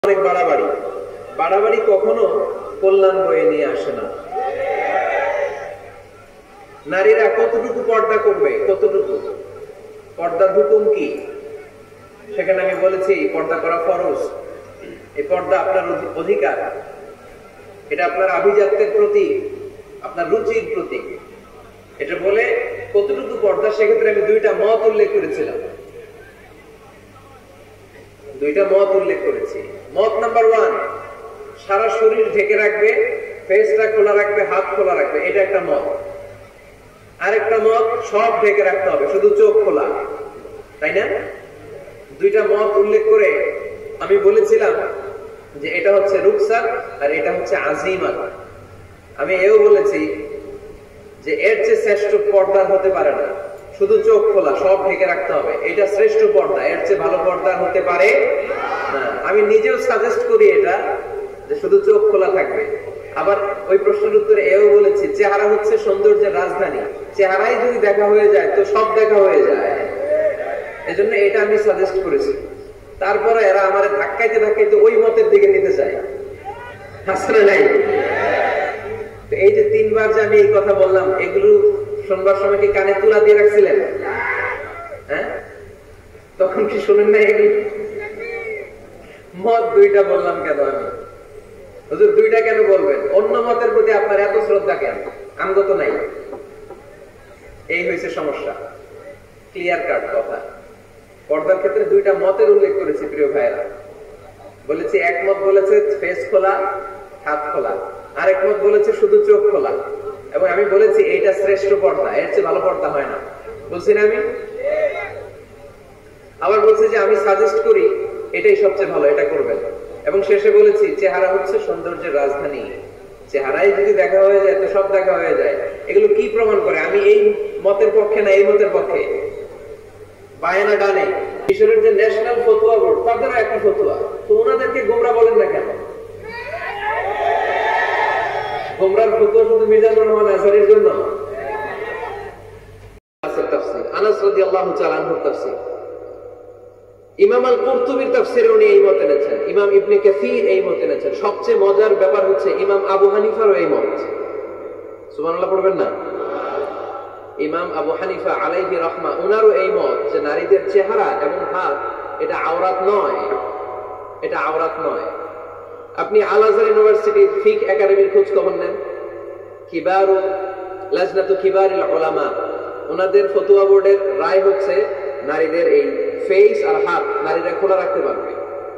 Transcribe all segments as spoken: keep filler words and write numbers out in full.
অনেক বাড়াবাড়ি বাড়াবাড়ি কখনো কল্যাণ বয়ে নিয়ে আসে না। নারীরা কতটুকু পর্দা করবে, কতটুকু পর্দার হুকুম কি, সেখানে আমি বলেছি পর্দা করা ফরজ। এই পর্দা আপনার অধিকার, এটা আপনার আভিজাত্যের প্রতি, আপনার রুচির প্রতি। এটা বলে কতটুকু পর্দা, সেক্ষেত্রে আমি দুইটা মত উল্লেখ করেছিলাম, দুইটা মত উল্লেখ করেছি। মত নাম্বার ওয়ান, সারা শরীর ঢেকে রাখবে, ফেসটা খোলা রাখবে, হাত খোলা রাখবে, এটা একটা মত। আরেকটা মত, সব ঢেকে রাখতে হবে, শুধু চোখ খোলা, তাই না? দুইটা মত উল্লেখ করে আমি বলেছিলাম যে এটা হচ্ছে রুকসাত আর এটা হচ্ছে আজিমাত। আমি এও বলেছি যে এর চেয়ে শ্রেষ্ঠ পর্দার হতে পারে না, শুধু চোখ খোলা, সব ঢেকে রাখতে হবে, এটা শ্রেষ্ঠ পর্দা, এর চেয়ে ভালো পর্দা হতে পারে না। আমি নিজেও সাজেস্ট করি এটা, যে শুধু চোখ খোলা থাকবে। আবার ওই প্রশ্নের উত্তরে এও বলেছি চেহারা হচ্ছে সৌন্দর্যের রাজধানী, চেহারাই যদি দেখা হয়ে যায় তো সব দেখা হয়ে যায়, এজন্য এটা আমি সাজেস্ট করেছি। তারপরে এরা আমার ধাক্কাইতে ধাক্কাইতে ওই মতের দিকে নিতে চায়, আসলে নাই। এই যে তিনবার যে আমি এই কথা বললাম, এগুলো শুনবার সময় কি কানে তুলা দিয়ে রাখছিলেন? হ্যাঁ, তখন কি শুনেন না? এগুলো মত দুইটা বললাম কেন আমি? হুজুর দুইটা কেন বলবেন? অন্য মতের প্রতি আপনার এত শ্রদ্ধা কেন? আমগত নাই, এই হয়েছে সমস্যা। ক্লিয়ার কাট কথা। পর্দার ক্ষেত্রে দুইটা মতের উল্লেখ করেছি প্রিয় ভাইয়েরা। বলেছি এক মত বলেছে ফেস খোলা, হাত খোলা, আরেক মত বলেছে শুধু চোখ খোলা। এবং আমি বলেছি এইটা শ্রেষ্ঠ পর্দা, এর চেয়ে ভালো পর্দা হয় না, বলছি না আমি? আবার বলছি যে আমি সাজেস্ট করি এটাই সবচেয়ে ভালো, এটা করবেন। এবং শেষে বলেছি চেহারা হচ্ছে সৌন্দর্যের রাজধানী, চেহারাই যদি দেখা হয়ে যায় তো সব দেখা হয়ে যায়। এগুলো কি প্রমাণ করে আমি এই মতের পক্ষে না এই মতের পক্ষে? বায়না ডানে মিশরের যে ন্যাশনাল ফতোয়া বোর্ড, তাদেরও একই ফতোয়া, তো ওনাদেরকে গোমরা বলেন না কেন? গোমরার ফতোয়া শুধু মিজানুর রহমান আজহারীর জন্য? আনাস রাদিয়াল্লাহু তাআলা আনহুর তাফসীর, ইমাম আল কুরতুবীর তাফসীরে উনি এই মত এনেছেন, ইমাম ইবনে কাসীর এই মত এনেছেন। সবচেয়ে মজার ব্যাপার হচ্ছে ইমাম আবু হানিফারও এই মত। সুবহানাল্লাহ পড়বেন না? ইমাম আবু হানিফা আলাইহি রাহমা, উনারও এই মত যে নারীদের চেহারা এবং হাত এটা আওরাত নয়, এটা আওরাত নয়। আপনি আল আজহার ইউনিভার্সিটির ফিক একাডেমির খোঁজ খবর নেন, কিবারু লাজনাতু কিবারিল উলামা, ওনাদের ফতোয়া বোর্ডের রায় হচ্ছে নারীদের এই ফেস আর হাত নারীরা খোলা রাখতে পারবে।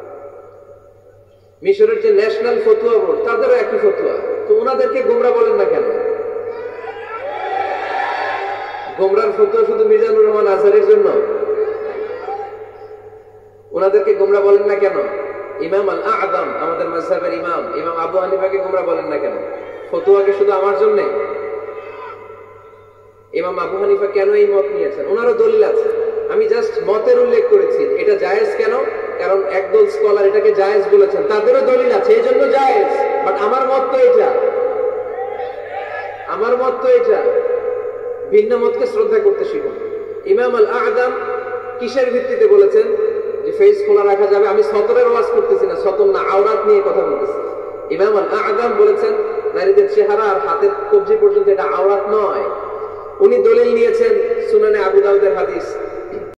মিশরের যে ন্যাশনাল ফতোয়া বোর্ড, তাদেরও একই ফতোয়া, তো ওনাদেরকে গোমরা বলেন না কেন? গোমরার ফতোয়া শুধু মিজানুর রহমান আজহারীর জন্য? ওনাদেরকে গোমরা বলেন না কেন? ইমাম আল আযম, আমাদের মাযহাবের ইমাম, ইমাম আবু হানিফাকে গোমরা বলেন না কেন? ফতোয়াকে শুধু আমার জন্য? ইমাম আবু হানিফা কেন এই মত নিয়েছেন? ওনারও দলিল আছে, আমি জাস্ট মতের উল্লেখ করেছি। এটা জায়েজ কেন? কারণ একদল স্কলার এটাকে জায়েজ বলেছেন, তাদেরও দলিল আছে, এই জন্য জায়েজ। বাট আমার মত তো এটা, আমার মত তো এটা। ভিন্ন মতকে শ্রদ্ধা করতে শিখুন। ইমাম আল আযম কিসের ভিত্তিতে বলেছেন যে ফেস খোলা রাখা যাবে? আমি সতরের ওয়াজ করতেছি না, সতর না, আওরাত নিয়ে কথা বলতেছি। ইমাম আল আযম বলেছেন নারীদের চেহারা আর হাতের কবজি পর্যন্ত এটা আওরাত নয়। উনি দলিল নিয়েছেন সুনানে আবু দাউদের হাদিস,